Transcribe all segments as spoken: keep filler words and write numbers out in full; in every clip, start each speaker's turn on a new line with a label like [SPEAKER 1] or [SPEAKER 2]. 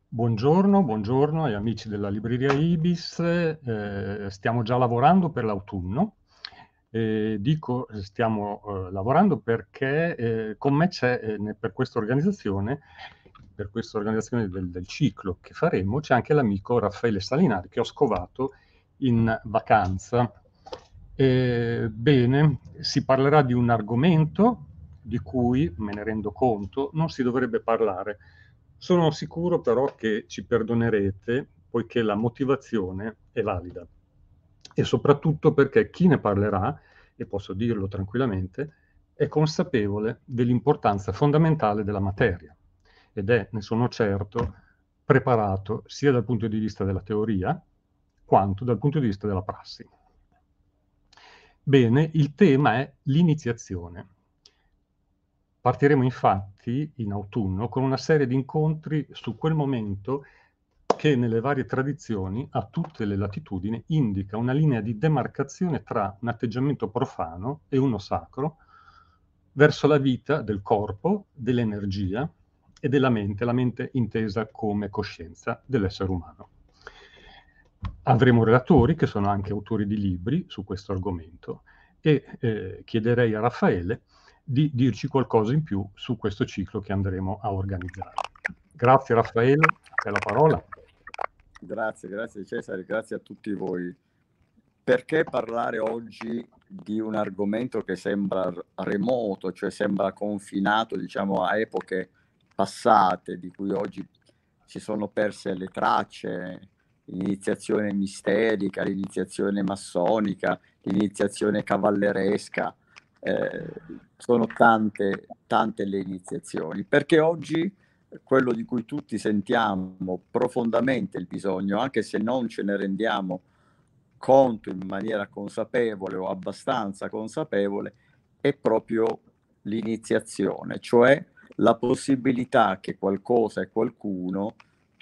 [SPEAKER 1] Buongiorno, buongiorno agli amici della libreria Ibis. Eh, stiamo già lavorando per l'autunno. Eh, dico eh, stiamo eh, lavorando perché eh, con me c'è, eh, ne- per questa organizzazione, per questa organizzazione del, del ciclo che faremo, c'è anche l'amico Raffaele Salinari che ho scovato in vacanza. Eh, bene, si parlerà di un argomento di cui, me ne rendo conto, non si dovrebbe parlare. Sono sicuro però che ci perdonerete, poiché la motivazione è valida e soprattutto perché chi ne parlerà, e posso dirlo tranquillamente, è consapevole dell'importanza fondamentale della materia ed è, ne sono certo, preparato sia dal punto di vista della teoria quanto dal punto di vista della prassi. Bene, il tema è l'iniziazione. Partiremo infatti in autunno con una serie di incontri su quel momento che nelle varie tradizioni, a tutte le latitudini, indica una linea di demarcazione tra un atteggiamento profano e uno sacro verso la vita del corpo, dell'energia e della mente, la mente intesa come coscienza dell'essere umano. Avremo relatori che sono anche autori di libri su questo argomento e eh, chiederei a Raffaele di dirci qualcosa in più su questo ciclo che andremo a organizzare. Grazie Raffaele, a te la parola.
[SPEAKER 2] Grazie, grazie Cesare, grazie a tutti voi. Perché parlare oggi di un argomento che sembra remoto, cioè sembra confinato, diciamo, a epoche passate, di cui oggi si sono perse le tracce, l'iniziazione misterica, l'iniziazione massonica, l'iniziazione cavalleresca, eh, sono tante, tante le iniziazioni. Perché oggi quello di cui tutti sentiamo profondamente il bisogno, anche se non ce ne rendiamo conto in maniera consapevole o abbastanza consapevole, è proprio l'iniziazione, cioè la possibilità che qualcosa e qualcuno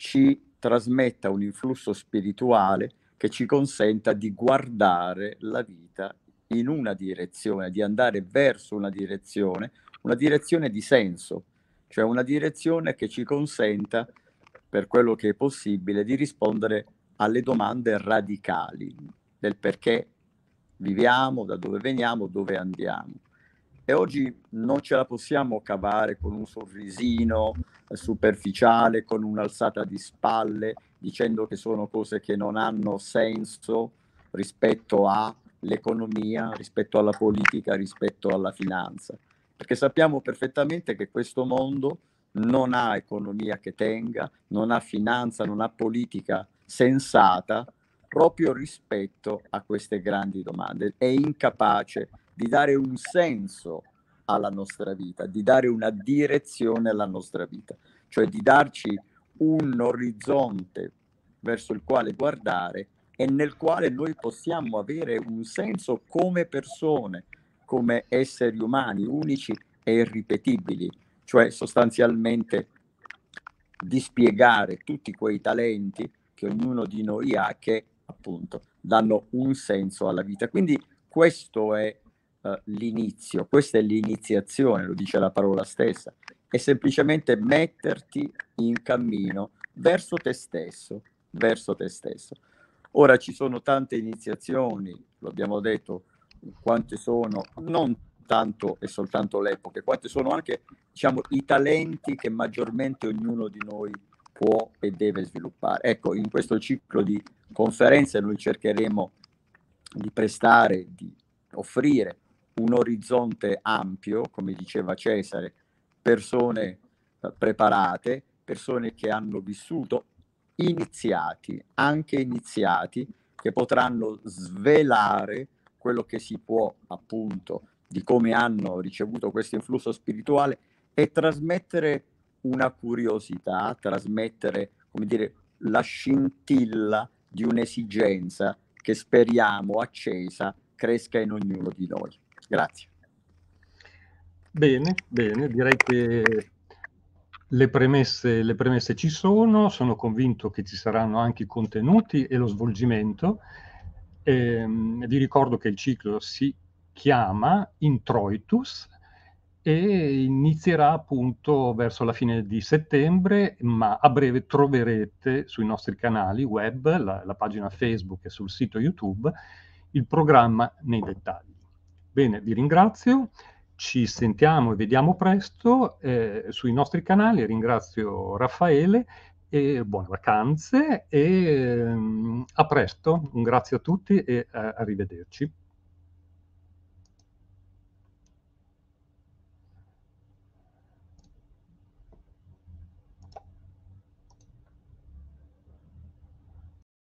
[SPEAKER 2] ci trasmetta un influsso spirituale che ci consenta di guardare la vita in una direzione, di andare verso una direzione, una direzione di senso, cioè una direzione che ci consenta, per quello che è possibile, di rispondere alle domande radicali del perché viviamo, da dove veniamo, dove andiamo. E oggi non ce la possiamo cavare con un sorrisino superficiale, con un'alzata di spalle, dicendo che sono cose che non hanno senso rispetto all'economia, rispetto alla politica, rispetto alla finanza. Perché sappiamo perfettamente che questo mondo non ha economia che tenga, non ha finanza, non ha politica sensata proprio rispetto a queste grandi domande. È incapace di dare un senso alla nostra vita, di dare una direzione alla nostra vita, cioè di darci un orizzonte verso il quale guardare e nel quale noi possiamo avere un senso come persone, come esseri umani unici e irripetibili, cioè sostanzialmente di spiegare tutti quei talenti che ognuno di noi ha che appunto danno un senso alla vita. Quindi questo è uh, l'inizio, questa è l'iniziazione, lo dice la parola stessa, è semplicemente metterti in cammino verso te stesso, verso te stesso. Ora ci sono tante iniziazioni, lo abbiamo detto, quante sono, non tanto e soltanto l'epoca, quante sono anche, diciamo, i talenti che maggiormente ognuno di noi può e deve sviluppare. Ecco, in questo ciclo di conferenze noi cercheremo di prestare, di offrire un orizzonte ampio, come diceva Cesare, persone eh, preparate, persone che hanno vissuto, iniziati, anche iniziati, che potranno svelare quello che si può, appunto, di come hanno ricevuto questo influsso spirituale e trasmettere una curiosità, trasmettere, come dire, la scintilla di un'esigenza che speriamo accesa cresca in ognuno di noi. Grazie.
[SPEAKER 1] Bene, bene, direi che le premesse, le premesse ci sono, sono convinto che ci saranno anche i contenuti e lo svolgimento. Ehm, vi ricordo che il ciclo si chiama Introitus e inizierà appunto verso la fine di settembre, ma a breve troverete sui nostri canali web, la, la pagina Facebook e sul sito YouTube, il programma nei dettagli. Bene, vi ringrazio, ci sentiamo e vediamo presto eh, sui nostri canali. Ringrazio Raffaele e buone vacanze e ehm, a presto. Un grazie a tutti e eh, arrivederci.